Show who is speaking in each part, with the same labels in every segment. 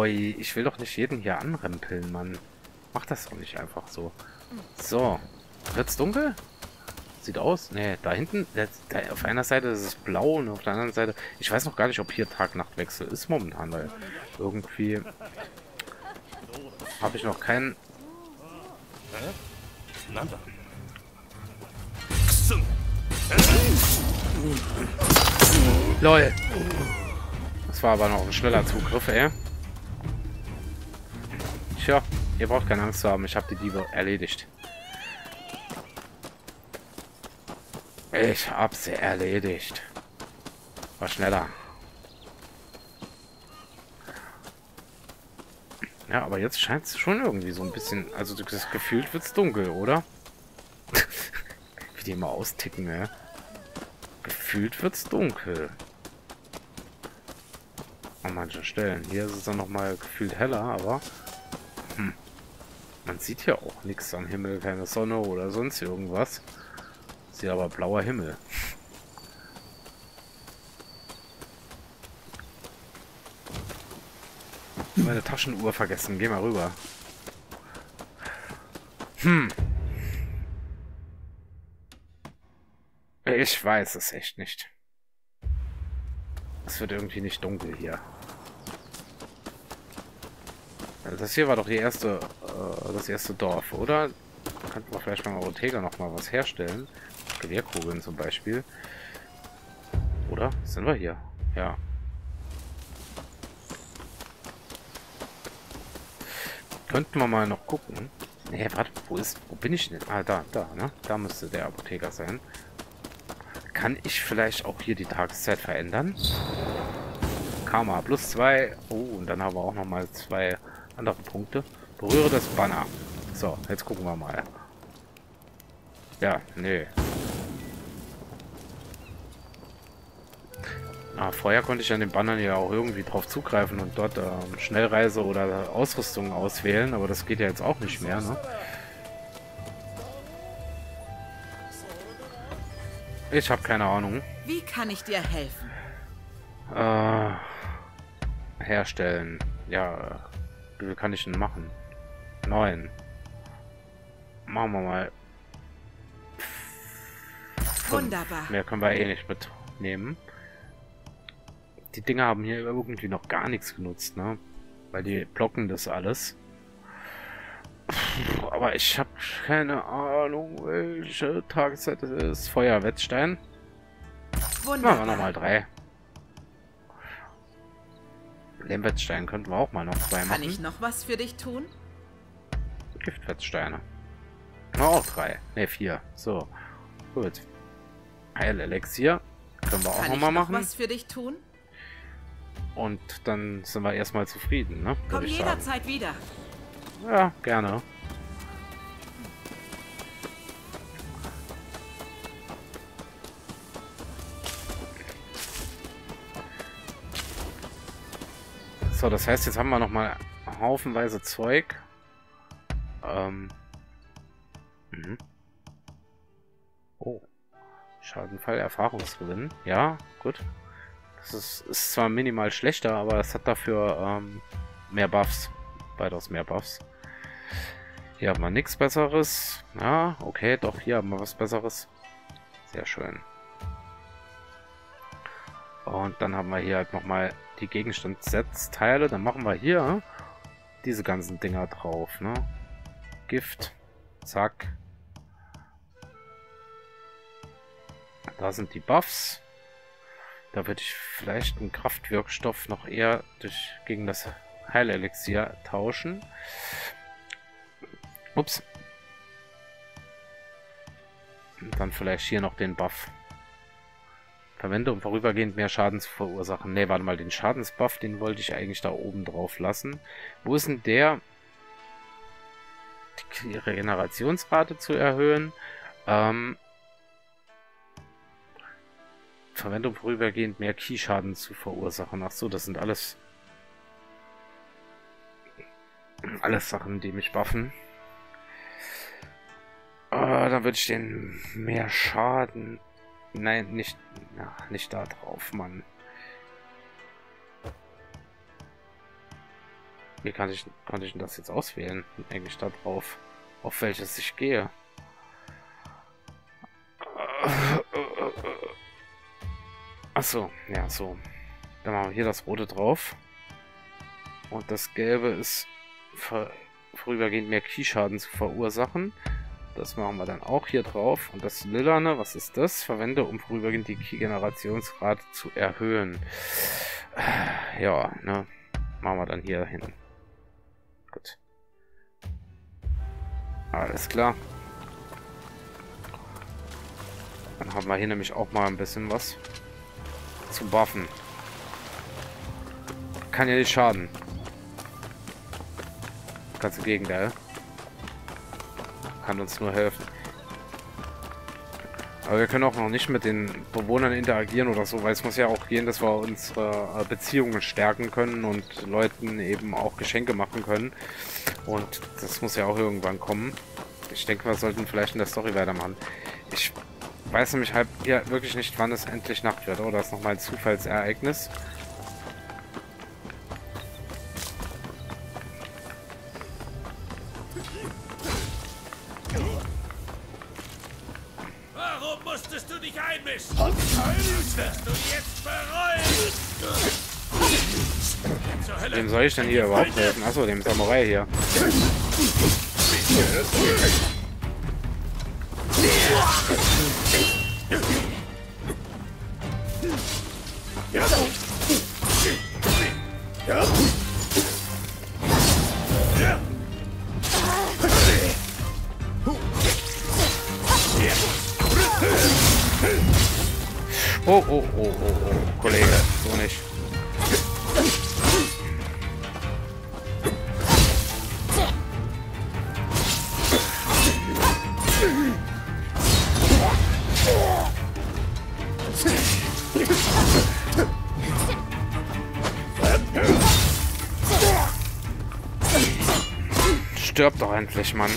Speaker 1: Oi, ich will doch nicht jeden hier anrempeln, Mann. Mach das doch nicht einfach so. So. Wird's dunkel? Sieht aus. Ne, da hinten, da auf einer Seite ist es blau und auf der anderen Seite... Ich weiß noch gar nicht, ob hier Tag-Nacht-Wechsel ist momentan, weil irgendwie habe ich noch keinen... LOL. Das war aber noch ein schneller Zugriff, ey. Tja, ihr braucht keine Angst zu haben. Ich habe die Diebe erledigt. Ich hab sie erledigt. War schneller. Ja, aber jetzt scheint es schon irgendwie so ein bisschen... Also das gefühlt wird's dunkel, oder? Wie die immer austicken, ja. Gefühlt wird's dunkel. An manchen Stellen. Hier ist es dann nochmal gefühlt heller, aber... Man sieht hier auch nichts am Himmel. Keine Sonne oder sonst irgendwas. Sieht aber blauer Himmel. Meine Taschenuhr vergessen. Geh mal rüber. Ich weiß es echt nicht. Es wird irgendwie nicht dunkel hier. Also das hier war doch die erste, das erste Dorf, oder? Könnten wir vielleicht beim Ortega noch mal was herstellen. Gewehrkugeln zum Beispiel. Oder? Sind wir hier? Ja. Könnten wir mal noch gucken. Nee, warte, wo bin ich denn? Ah, da, ne? Da müsste der Apotheker sein. Kann ich vielleicht auch hier die Tageszeit verändern? Karma plus 2. Oh, und dann haben wir auch noch mal 2 andere Punkte. Berühre das Banner. So, jetzt gucken wir mal. Ja, nee. Ah, vorher konnte ich an den Bannern ja auch irgendwie drauf zugreifen und dort Schnellreise oder Ausrüstung auswählen, aber das geht ja jetzt auch nicht mehr, ne? Ich habe keine Ahnung.
Speaker 2: Wie kann ich dir helfen?
Speaker 1: Herstellen. Ja, wie viel kann ich denn machen? 9. Machen wir mal. 5.
Speaker 2: Wunderbar.
Speaker 1: Mehr können wir eh nicht mitnehmen. Die Dinger haben hier irgendwie noch gar nichts genutzt, ne? Weil die blocken das alles. Aber ich habe keine Ahnung, welche Tageszeit es ist. Feuerwettstein.
Speaker 2: Wunderbar.
Speaker 1: Machen wir nochmal 3. Lehmwettstein könnten wir auch mal noch 2 machen.
Speaker 2: Kann ich noch was für dich tun?
Speaker 1: Giftwettsteine. Auch 3. Ne, 4. So. Gut. Heilelixier. Können wir auch nochmal machen.
Speaker 2: Kann ich noch was für dich tun?
Speaker 1: Und dann sind wir erstmal zufrieden, ne?
Speaker 2: Komm jederzeit wieder.
Speaker 1: Ja, gerne. So, das heißt, jetzt haben wir nochmal haufenweise Zeug. Oh. Schadenfall, Erfahrungsgewinn. Ja, gut. Das ist zwar minimal schlechter, aber es hat dafür mehr Buffs. Weitaus mehr Buffs. Hier haben wir nichts Besseres. Ja, okay, doch, hier haben wir was Besseres. Sehr schön. Und dann haben wir hier halt nochmal die Gegenstandssetzteile. Dann machen wir hier diese ganzen Dinger drauf, ne? Gift. Zack. Da sind die Buffs. Da würde ich vielleicht einen Kraftwirkstoff noch eher gegen das Heilelixier tauschen. Ups. Und dann vielleicht hier noch den Buff. Verwende, um vorübergehend mehr Schaden zu verursachen. Ne, warte mal, den Schadensbuff, den wollte ich eigentlich da oben drauf lassen. Wo ist denn der? Die Regenerationsrate zu erhöhen. Verwende, um vorübergehend mehr Ki-Schaden zu verursachen. Ach so, das sind alles Sachen, die mich buffen. Dann würde ich den mehr Schaden... Nein, nicht da drauf, Mann. Wie konnte ich denn das jetzt auswählen? Eigentlich da drauf, auf welches ich gehe. Achso, ja, so. Dann machen wir hier das Rote drauf. Und das Gelbe ist vorübergehend mehr Keyschaden zu verursachen. Das machen wir dann auch hier drauf. Und das Lilane, was ist das? Verwende, um vorübergehend die Key-Generationsrate zu erhöhen. Ja, ne. Machen wir dann hier hin. Gut. Alles klar. Dann haben wir hier nämlich auch mal ein bisschen was zu buffen. Kann ja nicht schaden. Ganz im Gegenteil. Kann uns nur helfen. Aber wir können auch noch nicht mit den Bewohnern interagieren oder so, weil es muss ja auch gehen, dass wir unsere Beziehungen stärken können und Leuten eben auch Geschenke machen können. Und das muss ja auch irgendwann kommen. Ich denke, wir sollten vielleicht in der Story weitermachen. Ich weiß nämlich halt ja wirklich nicht, wann es endlich Nacht wird. Oder ist nochmal ein Zufallsereignis.
Speaker 3: Warum musstest du dich einmischen? Das wirst du jetzt bereuen!
Speaker 1: Wem soll ich denn hier überhaupt helfen? Achso, dem Samurai hier. Oh, oh, oh, oh, oh, Kollege, so nicht. Stirb doch endlich, Mann.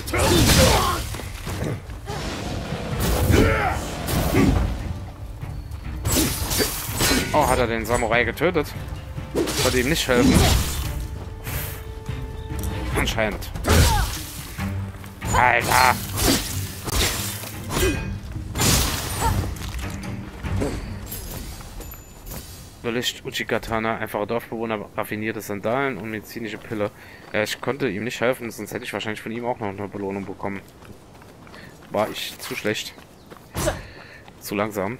Speaker 1: Oh, hat er den Samurai getötet? Konnte ihm nicht helfen. Anscheinend. Alter! Licht Uchigatana, einfache Dorfbewohner, raffinierte Sandalen und medizinische Pille. Ja, ich konnte ihm nicht helfen, sonst hätte ich wahrscheinlich von ihm auch noch eine Belohnung bekommen. War ich zu schlecht. Zu langsam.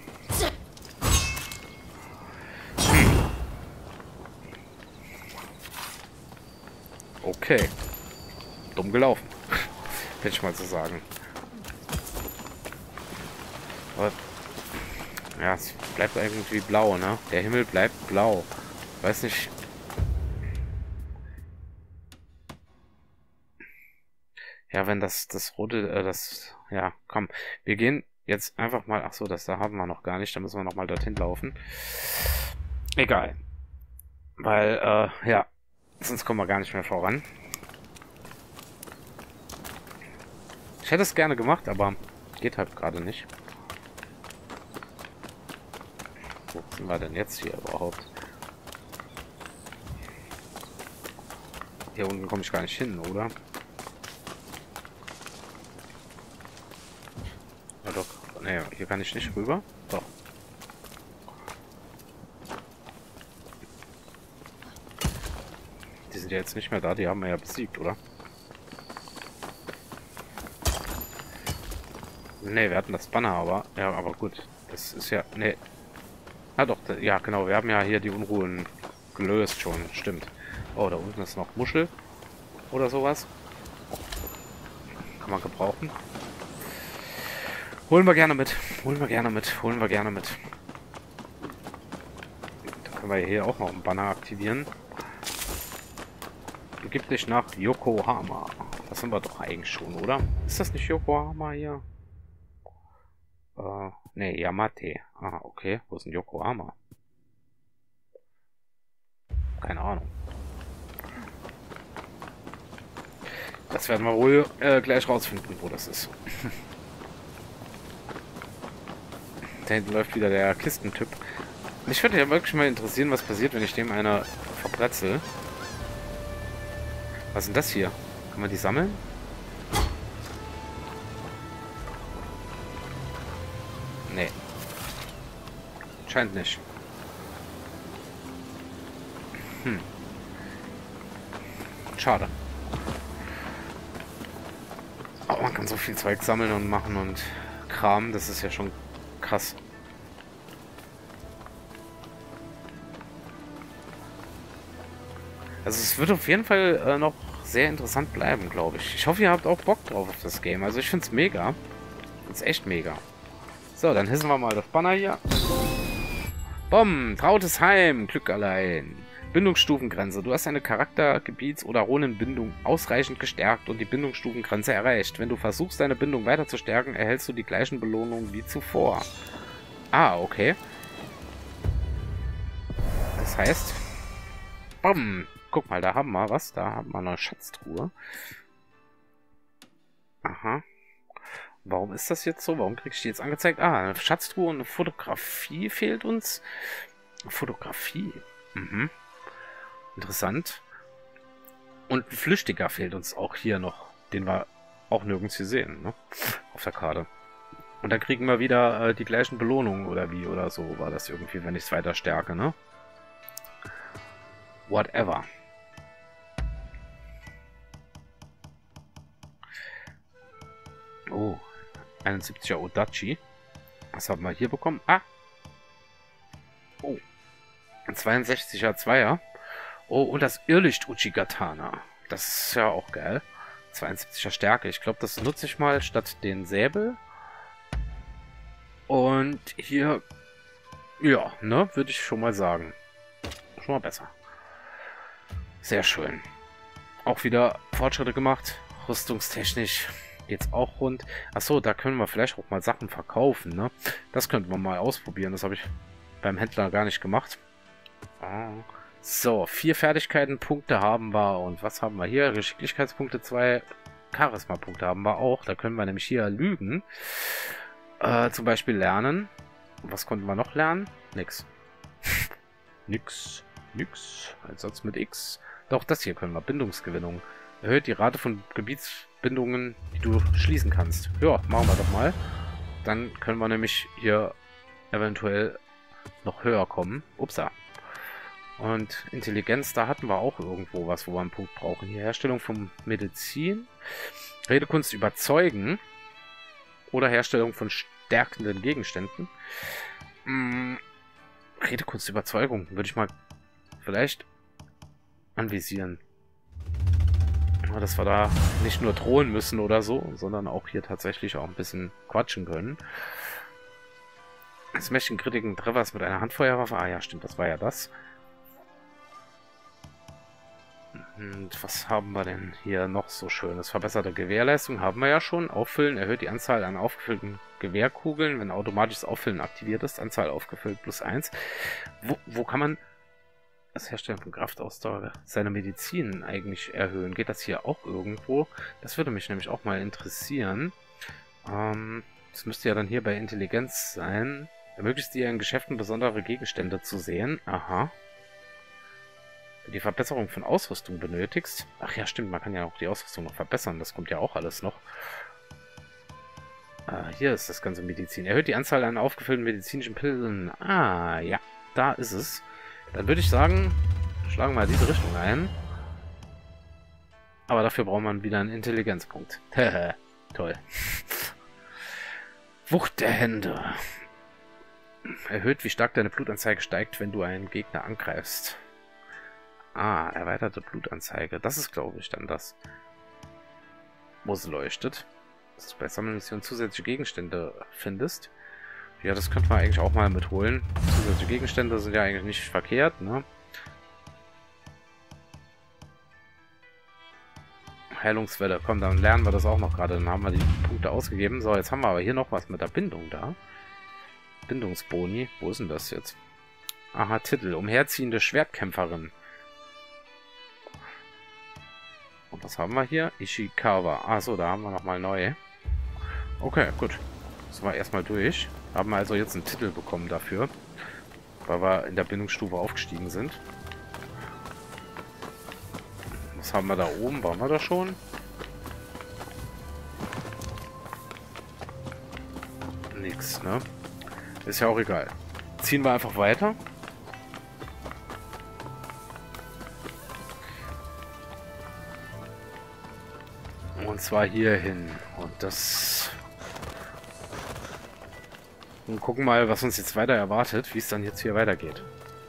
Speaker 1: Okay. Dumm gelaufen. Hätte ich mal so sagen. Aber ja, es bleibt irgendwie blau, ne? Der Himmel bleibt blau. Weiß nicht. Ja, wenn das rote, ja, komm. Wir gehen jetzt einfach mal, ach so, das da haben wir noch gar nicht. Da müssen wir noch mal dorthin laufen. Egal. Weil, ja, sonst kommen wir gar nicht mehr voran. Ich hätte es gerne gemacht, aber geht halt gerade nicht. Wo sind wir denn jetzt hier überhaupt? Hier unten komme ich gar nicht hin, oder? Ja doch. Ne, hier kann ich nicht rüber. Doch. Die sind ja jetzt nicht mehr da, die haben wir ja besiegt, oder? Ne, wir hatten das Banner, aber... Ja, aber gut. Das ist ja... Ne. Ah doch, ja genau, wir haben ja hier die Unruhen gelöst schon, stimmt. Oh, da unten ist noch Muschel oder sowas. Kann man gebrauchen. Holen wir gerne mit, holen wir gerne mit, holen wir gerne mit. Da können wir hier auch noch ein Banner aktivieren. Begib dich nach Yokohama. Das sind wir doch eigentlich schon, oder? Ist das nicht Yokohama hier? Ne, Yamate. Ah, okay. Wo ist denn Yokohama? Keine Ahnung. Das werden wir wohl gleich rausfinden, wo das ist. Da hinten läuft wieder der Kistentyp. Mich würde ja wirklich mal interessieren, was passiert, wenn ich dem eine verbretzel. Was ist denn das hier? Kann man die sammeln? Nee. Scheint nicht. Schade. Aber man kann so viel Zeug sammeln und machen und Kram. Das ist ja schon krass. Also es wird auf jeden Fall noch sehr interessant bleiben, glaube ich. Ich hoffe, ihr habt auch Bock drauf auf das Game. Also ich finde es mega. Ich finde es echt mega. So, dann hissen wir mal das Banner hier. Bom, trautes Heim, Glück allein. Bindungsstufengrenze. Du hast deine Charakter-, Gebiets- oder Runenbindung ausreichend gestärkt und die Bindungsstufengrenze erreicht. Wenn du versuchst, deine Bindung weiter zu stärken, erhältst du die gleichen Belohnungen wie zuvor. Ah, okay. Das heißt... Bom. Guck mal, da haben wir was. Da haben wir eine Schatztruhe. Aha. Warum ist das jetzt so? Warum krieg ich die jetzt angezeigt? Ah, eine Schatztruhe und eine Fotografie fehlt uns. Fotografie. Mhm. Interessant. Und ein Flüchtiger fehlt uns auch hier noch. Den wir auch nirgends hier sehen, ne? Auf der Karte. Und dann kriegen wir wieder die gleichen Belohnungen oder wie oder so war das irgendwie, wenn ich es weiter stärke, ne? Whatever. Oh, 71er Odachi. Was haben wir hier bekommen? Ah! Oh, ein 62er Zweier. Oh, und das Irrlicht Uchigatana. Das ist ja auch geil. 72er Stärke. Ich glaube, das nutze ich mal statt den Säbel. Und hier, ja, ne, würde ich schon mal sagen. Schon mal besser. Sehr schön. Auch wieder Fortschritte gemacht. Rüstungstechnisch geht's auch rund. Achso, da können wir vielleicht auch mal Sachen verkaufen, ne? Das könnten wir mal ausprobieren. Das habe ich beim Händler gar nicht gemacht. So, 4 Fertigkeitenpunkte haben wir. Und was haben wir hier? Geschicklichkeitspunkte 2. Charisma-Punkte haben wir auch. Da können wir nämlich hier lügen. Zum Beispiel lernen. Was konnten wir noch lernen? Nix. Nix. Ein Satz mit X. Doch, das hier können wir. Bindungsgewinnung. Erhöht die Rate von Gebietsbindungen, die du schließen kannst. Ja, machen wir doch mal. Dann können wir nämlich hier eventuell noch höher kommen. Upsa. Und Intelligenz, da hatten wir auch irgendwo was, wo wir einen Punkt brauchen. Hier Herstellung von Medizin. Redekunst überzeugen. Oder Herstellung von stärkenden Gegenständen. Redekunst Überzeugung würde ich mal vielleicht anvisieren. Dass wir da nicht nur drohen müssen oder so, sondern auch hier tatsächlich auch ein bisschen quatschen können. Jetzt möchte ich einen kritischen Treffer mit einer Handfeuerwaffe. Ah ja, stimmt, das war ja das. Und was haben wir denn hier noch so schönes? Verbesserte Gewehrleistung haben wir ja schon. Auffüllen erhöht die Anzahl an aufgefüllten Gewehrkugeln, wenn automatisches Auffüllen aktiviert ist. Anzahl aufgefüllt +1. Wo kann man das Herstellen von Kraftausdauer seiner Medizin eigentlich erhöhen? Geht das hier auch irgendwo? Das würde mich nämlich auch mal interessieren. Das müsste ja dann hier bei Intelligenz sein. Ermöglicht dir in Geschäften besondere Gegenstände zu sehen. Aha. Die Verbesserung von Ausrüstung benötigst. Ach ja, stimmt, man kann ja auch die Ausrüstung noch verbessern. Das kommt ja auch alles noch. Hier ist das ganze Medizin. Erhöht die Anzahl an aufgefüllten medizinischen Pillen. Ah, ja, da ist es. Dann würde ich sagen, schlagen wir diese Richtung ein. Aber dafür braucht man wieder einen Intelligenzpunkt. Toll. Wucht der Hände. Erhöht, wie stark deine Blutanzeige steigt, wenn du einen Gegner angreifst. Ah, erweiterte Blutanzeige. Das ist, glaube ich, dann das, wo es leuchtet. Dass du bei Sammelmission zusätzliche Gegenstände findest. Ja, das könnte man eigentlich auch mal mitholen. Zusätzliche Gegenstände sind ja eigentlich nicht verkehrt, ne? Heilungswelle. Komm, dann lernen wir das auch noch gerade. Dann haben wir die Punkte ausgegeben. So, jetzt haben wir aber hier noch was mit der Bindung da. Bindungsboni. Wo ist denn das jetzt? Aha, Titel. Umherziehende Schwertkämpferin. Und was haben wir hier? Ishikawa. Achso, da haben wir nochmal neu. Okay, gut. Das war erstmal durch. Haben wir also jetzt einen Titel bekommen dafür. Weil wir in der Bindungsstufe aufgestiegen sind. Was haben wir da oben? Waren wir da schon? Nix, ne? Ist ja auch egal. Ziehen wir einfach weiter. Und zwar hier hin. Und das... Und gucken mal, was uns jetzt weiter erwartet, wie es dann jetzt hier weitergeht.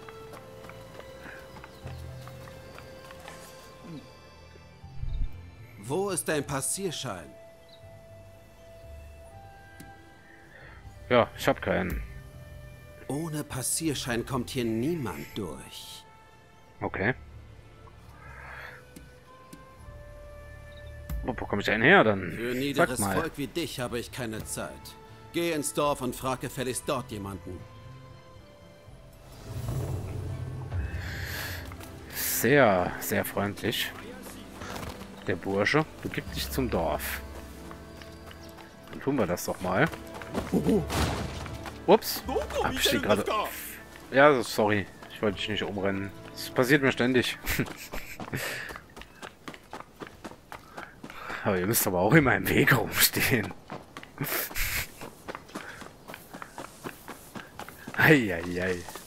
Speaker 4: Wo ist dein Passierschein?
Speaker 1: Ja, ich habe keinen.
Speaker 4: Ohne Passierschein kommt hier niemand durch.
Speaker 1: Okay. Wo komme ich denn her dann?
Speaker 4: Für
Speaker 1: Sag
Speaker 4: niederes
Speaker 1: mal.
Speaker 4: Volk wie dich habe ich keine Zeit. Geh ins Dorf und frag gefälligst dort jemanden.
Speaker 1: Sehr, sehr freundlich. Der Bursche. Begib dich zum Dorf. Dann tun wir das doch mal. Ups. Hab ich die gerade... Ja, sorry. Ich wollte dich nicht umrennen. Das passiert mir ständig. Aber ihr müsst aber auch immer im Weg rumstehen. Eieiei.